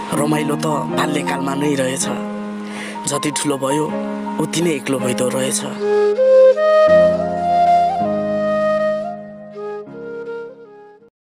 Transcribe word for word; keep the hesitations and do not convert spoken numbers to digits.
रमाइलो त बाल्यकालमा नै रहेछ, जति ठुलो भयो उति नै एक्लो भइदो रहेछ।